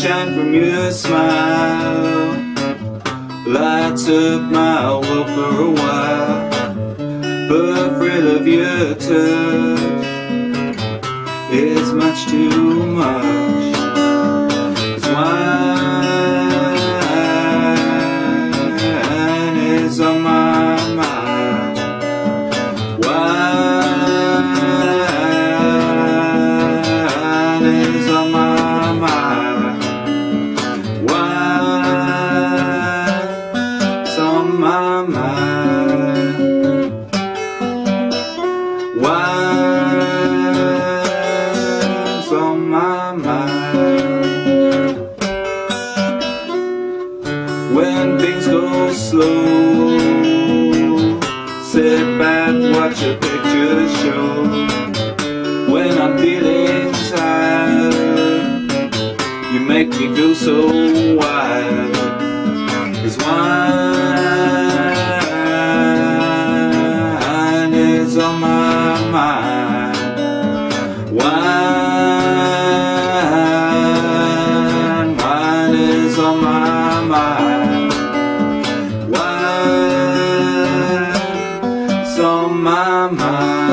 sunshine from your smile lights up my world for a while. The thrill of your touch is much too much. 'Cause wine is on my mind. Wine is on my mind. Wine's on my mind. Wine's on my mind. When things go slow, sit back, watch a picture show. When I'm feeling tired, you make me feel so wild. 'Cause wine is on my mind. Wine is on my mind. Wine's on my mind.